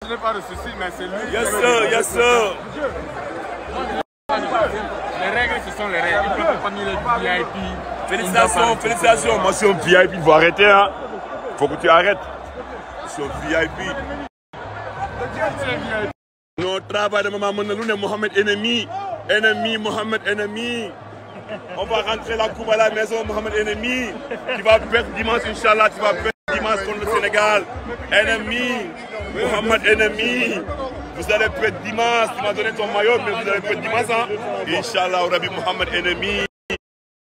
je n'ai pas de soucis, mais c'est lui. Yes sir, yes sir. Les règles, ce sont les règles. Il ne peut pas mis les VIP. Félicitations, félicitations. Moi, je suis un VIP. Il faut arrêter, hein. Faut que tu arrêtes. Je suis un VIP. Notre travail de maman Mohamed Mohamed ennemi. Ennemi, Mohamed ennemi. On va rentrer la coupe à la maison, Mohamed ennemi. Tu vas perdre dimanche, Inch'Allah. Tu vas perdre dimanche contre le Sénégal. Ennemi. Mohamed ennemi. Vous allez perdre dimanche. Tu m'as donné ton maillot, mais vous allez perdre dimanche, hein. Inch'Allah, Rabbi Mohamed ennemi.